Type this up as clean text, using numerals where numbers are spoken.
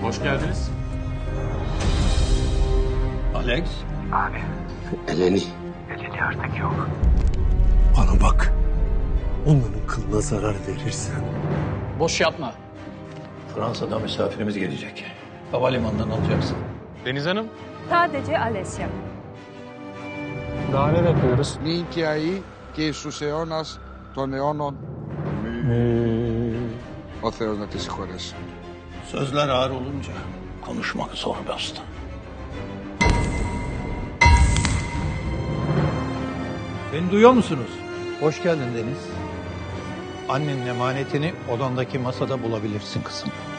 Hoş geldiniz. Alex? Abi. Eleni. Eleni artık yok. Bana bak. Onların kılına zarar verirsen. Boş yapma. Fransa'dan misafirimiz gelecek. Havalimanından alacaksın. Deniz Hanım. Sadece Alessia. Daha ne bekliyoruz? Νίκαια και στους αιώνας των αιώνων. Ο Θεός να τη συγχωρέσει. Sözler ağır olunca konuşmak zor bastı. Beni duyuyor musunuz? Hoş geldin Deniz. Annenin emanetini odandaki masada bulabilirsin kızım.